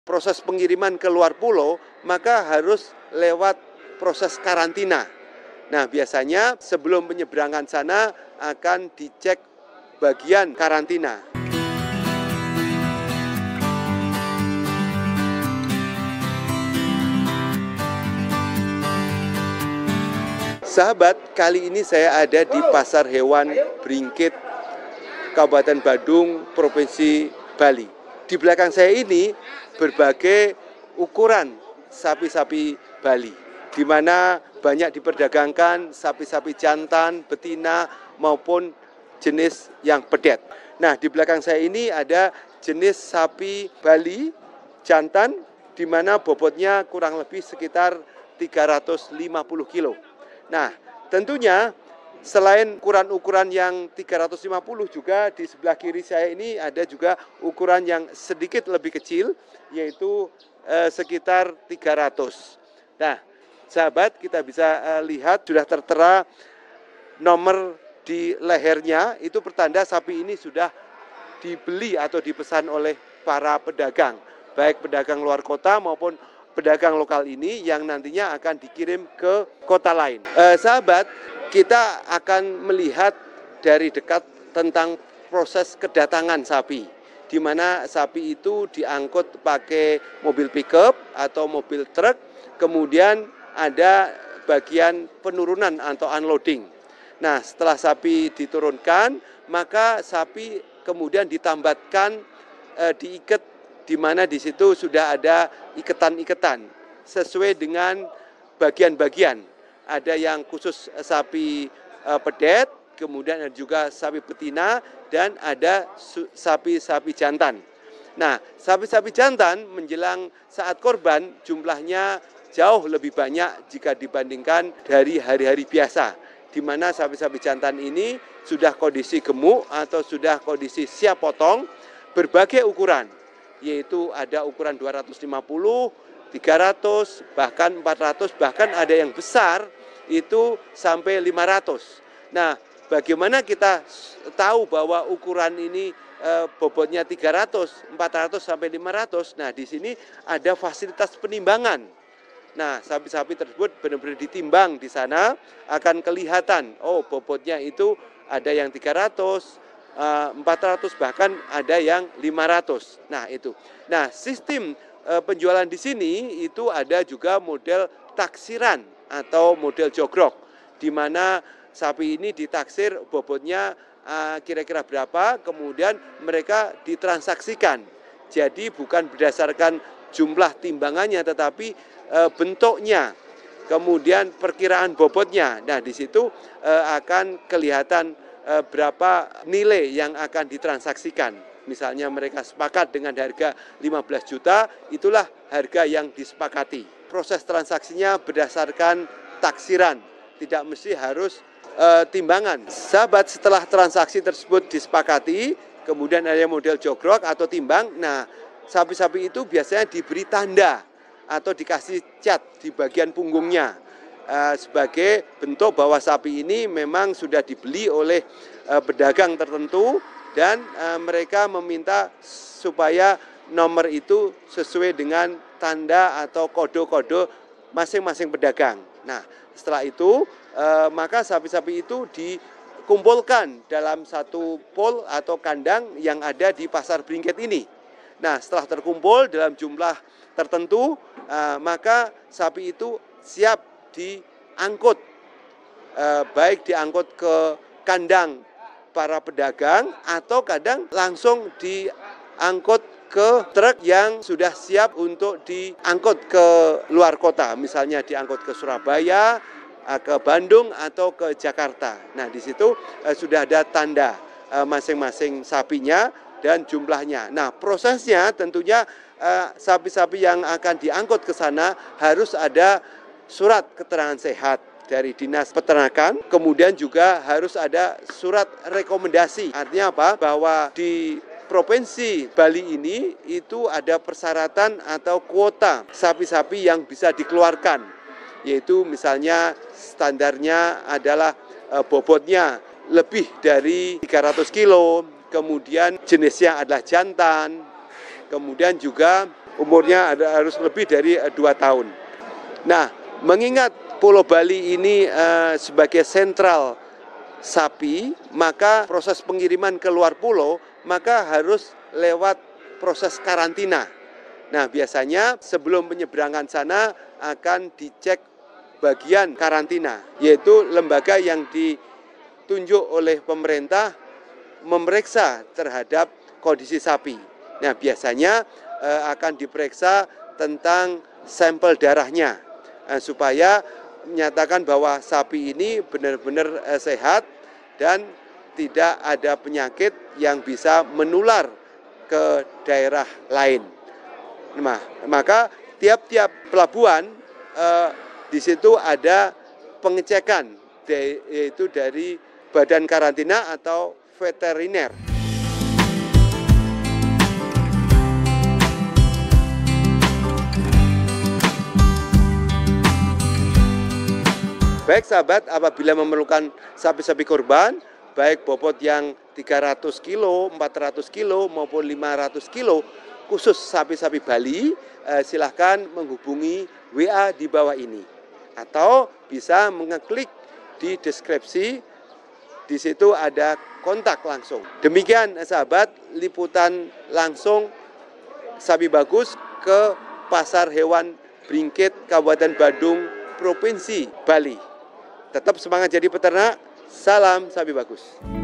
proses pengiriman ke luar pulau, maka harus lewat proses karantina. Nah, biasanya sebelum penyeberangan sana akan dicek bagian karantina. Sahabat, kali ini saya ada di Pasar Hewan Bringkit, Kabupaten Badung, Provinsi Bali. Di belakang saya ini berbagai ukuran sapi-sapi Bali, di mana banyak diperdagangkan sapi-sapi jantan, betina, maupun jenis yang pedet. Nah, di belakang saya ini ada jenis sapi Bali jantan, di mana bobotnya kurang lebih sekitar 350 kilo. Nah, tentunya selain ukuran-ukuran yang 350 juga di sebelah kiri saya ini ada juga ukuran yang sedikit lebih kecil, yaitu sekitar 300. Nah, sahabat, kita bisa lihat sudah tertera nomor di lehernya, itu pertanda sapi ini sudah dibeli atau dipesan oleh para pedagang, baik pedagang luar kota maupun pedagang lokal ini yang nantinya akan dikirim ke kota lain. Sahabat, kita akan melihat dari dekat tentang proses kedatangan sapi, di mana sapi itu diangkut pakai mobil pickup atau mobil truk, kemudian ada bagian penurunan atau unloading. Nah, setelah sapi diturunkan, maka sapi kemudian ditambatkan, diikat, di mana di situ sudah ada iketan-iketan sesuai dengan bagian-bagian. Ada yang khusus sapi pedet, kemudian ada juga sapi betina, dan ada sapi-sapi jantan. Nah, sapi-sapi jantan menjelang saat korban jumlahnya jauh lebih banyak jika dibandingkan dari hari-hari biasa, di mana sapi-sapi jantan ini sudah kondisi gemuk atau sudah kondisi siap potong berbagai ukuran, yaitu ada ukuran 250, 300, bahkan 400, bahkan ada yang besar itu sampai 500. Nah, bagaimana kita tahu bahwa ukuran ini bobotnya 300, 400 sampai 500? Nah, di sini ada fasilitas penimbangan. Nah, sapi-sapi tersebut benar-benar ditimbang di sana, akan kelihatan, oh bobotnya itu ada yang 300, 400, bahkan ada yang 500. Nah, itu. Nah, sistem penjualan di sini itu ada juga model taksiran atau model jogrok, di mana sapi ini ditaksir bobotnya kira-kira berapa, kemudian mereka ditransaksikan. Jadi bukan berdasarkan jumlah timbangannya, tetapi bentuknya, kemudian perkiraan bobotnya. Nah, di situ akan kelihatan berapa nilai yang akan ditransaksikan. Misalnya mereka sepakat dengan harga 15 juta, itulah harga yang disepakati. Proses transaksinya berdasarkan taksiran, tidak mesti harus timbangan. Sahabat, setelah transaksi tersebut disepakati, kemudian ada model jogrok atau timbang. Nah, sapi-sapi itu biasanya diberi tanda atau dikasih cat di bagian punggungnya, sebagai bentuk bahwa sapi ini memang sudah dibeli oleh pedagang tertentu, dan mereka meminta supaya nomor itu sesuai dengan tanda atau kode-kode masing-masing pedagang. Nah, setelah itu maka sapi-sapi itu dikumpulkan dalam satu pool atau kandang yang ada di Pasar Bringkit ini. Nah, setelah terkumpul dalam jumlah tertentu, maka sapi itu siap diangkut, baik diangkut ke kandang para pedagang atau kadang langsung diangkut ke truk yang sudah siap untuk diangkut ke luar kota, misalnya diangkut ke Surabaya, ke Bandung atau ke Jakarta. Nah, di situ sudah ada tanda masing-masing sapinya dan jumlahnya. Nah, prosesnya tentunya sapi-sapi yang akan diangkut ke sana harus ada surat keterangan sehat dari Dinas Peternakan, kemudian juga harus ada surat rekomendasi. Artinya apa? Bahwa di Provinsi Bali ini itu ada persyaratan atau kuota sapi-sapi yang bisa dikeluarkan, yaitu misalnya standarnya adalah bobotnya lebih dari 300 kilo, kemudian jenisnya adalah jantan, kemudian juga umurnya harus lebih dari 2 tahun. Nah, mengingat Pulau Bali ini sebagai sentral sapi, maka proses pengiriman ke luar pulau maka harus lewat proses karantina. Nah, biasanya sebelum penyeberangan sana akan dicek bagian karantina, yaitu lembaga yang ditunjuk oleh pemerintah memeriksa terhadap kondisi sapi. Nah, biasanya akan diperiksa tentang sampel darahnya supaya menyatakan bahwa sapi ini benar-benar sehat dan tidak ada penyakit yang bisa menular ke daerah lain. Nah, maka tiap-tiap pelabuhan di situ ada pengecekan, yaitu dari badan karantina atau veteriner. Baik sahabat, apabila memerlukan sapi-sapi korban, baik bobot yang 300 kilo, 400 kilo maupun 500 kilo, khusus sapi-sapi Bali, silahkan menghubungi WA di bawah ini. Atau bisa mengeklik di deskripsi, di situ ada kontak langsung. Demikian sahabat, liputan langsung Sapi Bagus ke Pasar Hewan Bringkit, Kabupaten Badung, Provinsi Bali. Tetap semangat jadi peternak, salam Sapi Bagus.